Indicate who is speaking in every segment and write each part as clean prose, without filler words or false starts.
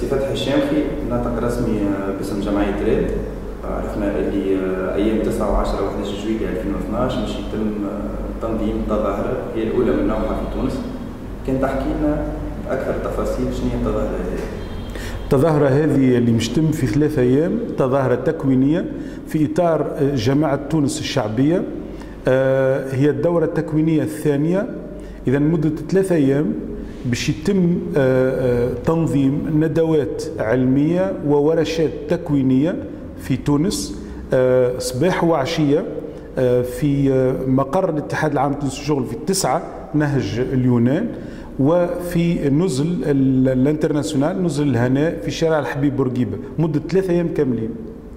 Speaker 1: فتحي الشامخي ناطق رسمي باسم جمعية ريد. عرفنا اللي أيام 9 و10 و11 جويلية 2012 باش يتم تنظيم تظاهرة هي الأولى من نوعها في تونس. كان تحكي لنا بأكثر التفاصيل شنو هي التظاهرة هذه؟
Speaker 2: التظاهرة هذه اللي مش تم في 3 أيام تظاهرة تكوينية في إطار جماعة تونس الشعبية. هي الدورة التكوينية الثانية. إذا مدة 3 أيام باش يتم تنظيم ندوات علمية وورشات تكوينية في تونس صباح وعشية في مقر الاتحاد العام التونسي للشغل في 9 نهج اليونان، وفي نزل الانترناسيونال نزل الهناء في شارع الحبيب بورقيبة مدة 3 أيام كاملين.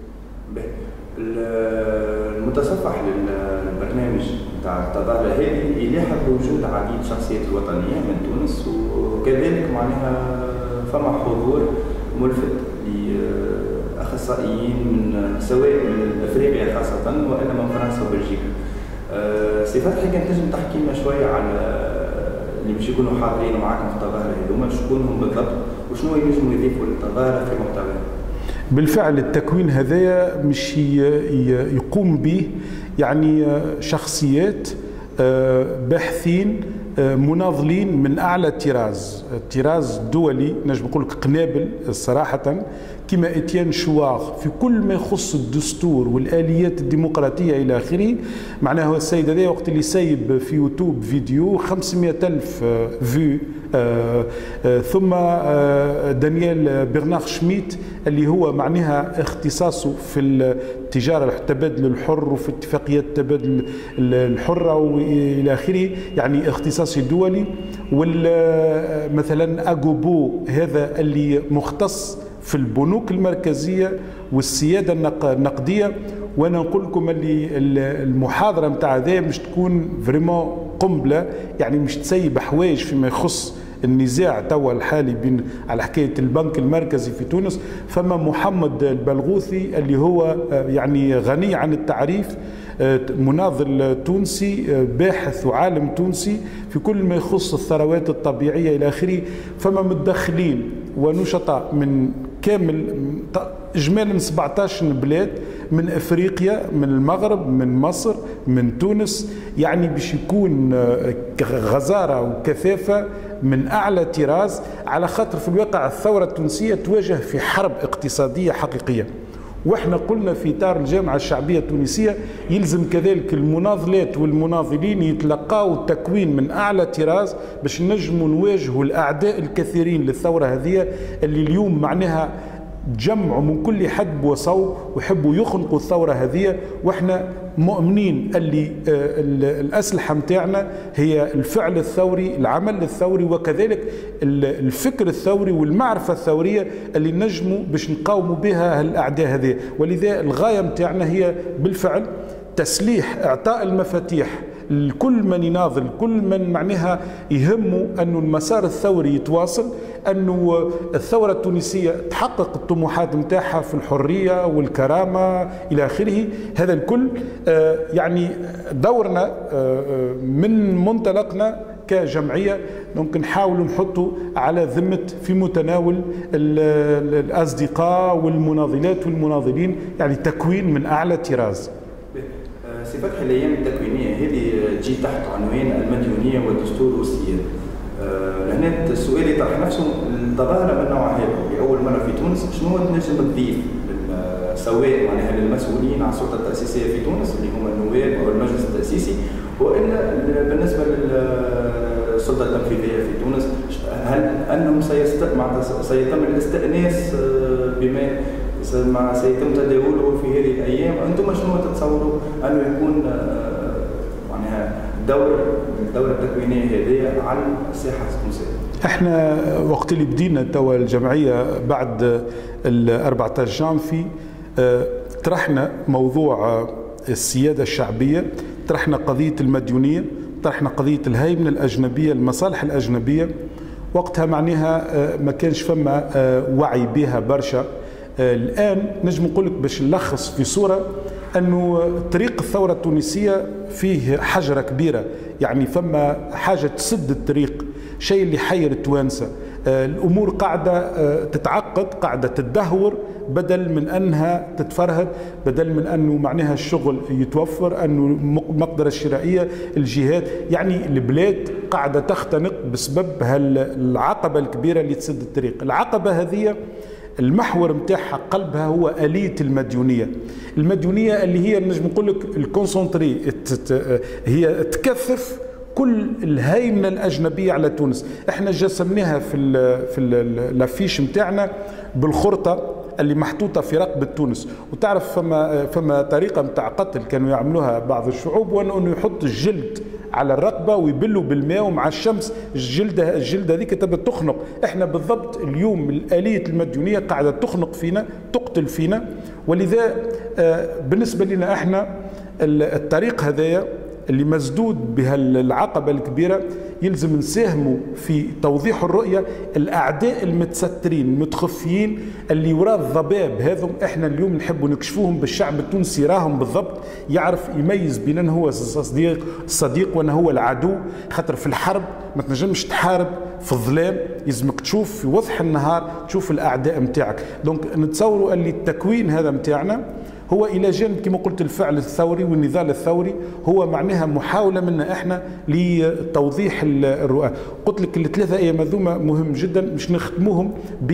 Speaker 1: المتصفح للبرنامج نتاع التظاهرة هذه يلاحظ وجود عديد الشخصيات الوطنية من تونس، وكذلك معناها فما حضور ملفت لأخصائيين من سواء من أفريقيا خاصة وإلا من فرنسا وبلجيكا. سي فتحي كان تنجم تحكي لنا شوية على اللي باش يكونوا حاضرين معاكم في التظاهرة هذوما شكونهم بالضبط وشنو ينجموا يضيفوا للتظاهرة في محتواها؟
Speaker 2: بالفعل التكوين هذايا مش يقوم به يعني شخصيات باحثين مناضلين من اعلى الطراز الدولي، نجم نقول لك قنابل صراحه كما اتيان شواغ في كل ما يخص الدستور والاليات الديمقراطيه الى اخره. معناه السيد هذا وقت اللي سايب في يوتيوب فيديو 500,000 فيو. ثم دانيال برنار شميت اللي هو معناها اختصاصه في التجاره التبادل الحر وفي اتفاقيات التبادل الحره والى اخره، يعني اختصاصي دولي. مثلا اجوبو هذا اللي مختص في البنوك المركزيه والسياده النقديه. وانا نقول لكم اللي المحاضره نتاع هذا مش تكون فريمون قنبله، يعني مش تسيب حوايج فيما يخص النزاع توا الحالي بين على حكايه البنك المركزي في تونس. فما محمد البلغوثي اللي هو يعني غني عن التعريف، مناضل تونسي باحث وعالم تونسي في كل ما يخص الثروات الطبيعيه الى اخره. فما متدخلين ونشطاء من كامل اجمالا 17 بلاد، من افريقيا، من المغرب، من مصر، من تونس، يعني باش يكون غزاره وكثافه من اعلى طراز، على خاطر في الواقع الثوره التونسيه تواجه في حرب اقتصاديه حقيقيه. واحنا قلنا في اطار الجامعه الشعبيه التونسيه يلزم كذلك المناضلات والمناضلين يتلقاوا التكوين من اعلى طراز باش نجموا نواجهوا الاعداء الكثيرين للثوره هذه اللي اليوم معناها تجمعوا من كل حدب وصوب ويحبوا يخنقوا الثوره هذه. واحنا مؤمنين اللي الاسلحه نتاعنا هي الفعل الثوري، العمل الثوري، وكذلك الفكر الثوري والمعرفه الثوريه اللي نجموا باش نقاوموا بها الاعداء هذه. ولذا الغايه نتاعنا هي بالفعل تسليح، اعطاء المفاتيح لكل من يناضل، كل من معناها يهمه أنه المسار الثوري يتواصل، أنه الثورة التونسية تحقق الطموحات نتاعها في الحرية والكرامة إلى آخره. هذا الكل يعني دورنا من منطلقنا كجمعية ممكن نحاول نحطه على ذمة في متناول الأصدقاء والمناضلات والمناضلين، يعني تكوين من أعلى طراز.
Speaker 1: سي فتحي الايام التكوينيه هذه تجي تحت عنوان المديونيه والدستور والسياده. هنا السؤال يطرح نفسه، التظاهره من نوع هذا لاول مره في تونس شنو تنجم تضيف سواء معناها للمسؤولين على السلطه التاسيسيه في تونس اللي هما النواب او المجلس التاسيسي، والا بالنسبه للسلطه التنفيذيه في تونس، هل انهم سيتم الاستئناس بما سيتم تداوله في هذه الايام؟ انتم شنو تتصوروا انه يكون معناها الدوره التكوينيه هذه على الساحه التونسيه؟
Speaker 2: احنا وقت اللي بدينا توا الجمعيه بعد ال 14 جانفي طرحنا موضوع السياده الشعبيه، طرحنا قضيه المديونيه، طرحنا قضيه الهيمنه الاجنبيه، المصالح الاجنبيه. وقتها معناها ما كانش فما وعي بها برشا. الآن نجم نقول لك باش نلخص في صورة أنه طريق الثورة التونسية فيه حجرة كبيرة، يعني فما حاجة تسد الطريق شيء اللي حير التوانسة. الأمور قاعدة تتعقد، قاعدة تدهور، بدل من أنها تتفرهد، بدل من أنه معناها الشغل يتوفر، أنه المقدرة الشرائية، الجهات، يعني البلاد قاعدة تختنق بسبب العقبة الكبيرة اللي تسد الطريق. العقبة هذه المحور متاعها قلبها هو آلية المديونية. المديونية اللي هي نجم نقول لك الكونسنتري، هي تكثف كل الهيمنة الأجنبية على تونس. احنا جسمناها في الافيش متاعنا بالخرطة اللي محطوطة في رقبة تونس. وتعرف فما طريقة متاع قتل كانوا يعملوها بعض الشعوب، وانه يحط الجلد على الرقبة ويبلوا بالماء ومع الشمس الجلد هذيك تبى تخنق. احنا بالضبط اليوم الآلية المديونية قاعدة تخنق فينا، تقتل فينا. ولذا بالنسبة لنا احنا الطريق هذايا اللي مسدود بها العقبة الكبيرة يلزم نساهموا في توضيح الرؤية. الأعداء المتسترين المتخفيين اللي وراء الضباب هذم احنا اليوم نحبوا نكشفوهم بالشعب التونسي، راهم بالضبط يعرف يميز بين أنه هو الصديق وأنه هو العدو. خاطر في الحرب ما تنجمش تحارب في الظلام، يلزمك تشوف في وضح النهار تشوف الأعداء متاعك. دونك نتصوروا اللي التكوين هذا متاعنا هو إلى جانب كما قلت الفعل الثوري والنضال الثوري، هو معناها محاولة منا احنا لتوضيح الرؤى. قلت لك الثلاثة أيام هذوما مهم جدا، مش نختموهم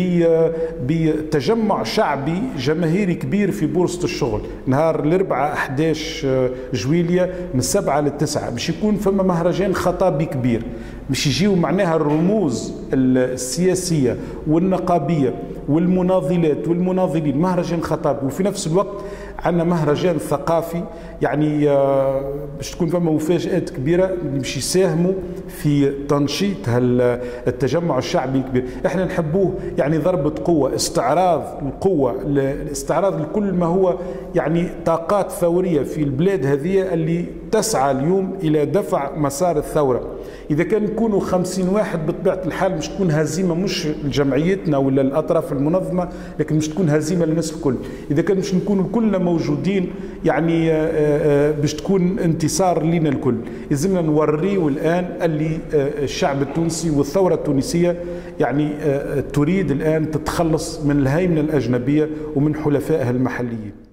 Speaker 2: بتجمع شعبي جماهيري كبير في بورصة الشغل نهار الأربعاء 11 جويلية من 7 ل 9. باش يكون فما مهرجان خطابي كبير، باش يجيو معناها الرموز السياسية والنقابية والمناضلات والمناضلين، مهرجان خطابي. وفي نفس الوقت عندنا مهرجان ثقافي، يعني باش تكون فما مفاجآت كبيرة اللي باش يساهموا في تنشيط التجمع الشعبي الكبير. احنا نحبوه يعني ضربة قوة، استعراض القوة، الاستعراض لكل ما هو يعني طاقات ثورية في البلاد هذه اللي تسعى اليوم إلى دفع مسار الثورة. إذا كان نكونوا 50 واحد بطبيعة الحال مش تكون هزيمة، مش لجمعيتنا ولا الأطراف المنظمة، لكن مش تكون هزيمة للناس الكل. إذا كان مش نكونوا كلنا موجودين يعني باش تكون انتصار لنا الكل. لازمنا نوريه الآن اللي الشعب التونسي والثورة التونسية يعني تريد الآن تتخلص من الهيمنة الأجنبية ومن حلفائها المحليين.